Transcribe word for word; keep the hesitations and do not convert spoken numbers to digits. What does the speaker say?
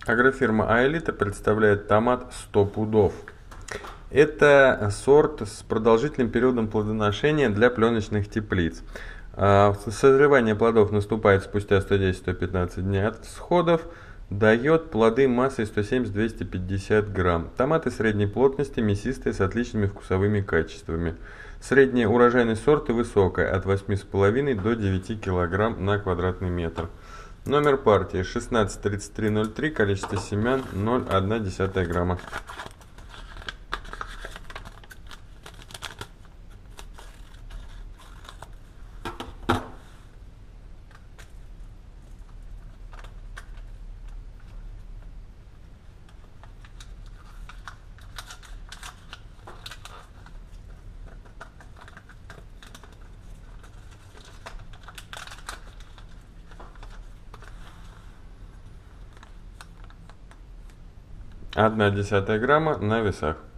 Агрофирма Аэлита представляет томат сто пудов. Это сорт с продолжительным периодом плодоношения для пленочных теплиц. А, Созревание плодов наступает спустя сто десять — сто пятнадцать дней от всходов, дает плоды массой сто семьдесят — двести пятьдесят грамм. Томаты средней плотности, мясистые, с отличными вкусовыми качествами. Средняя урожайность сорта высокая, от восьми с половиной до девяти килограмм на квадратный метр. Номер партии шестнадцать тридцать три ноль три, количество семян ноль целых одна десятая грамма. Одна десятая грамма на весах.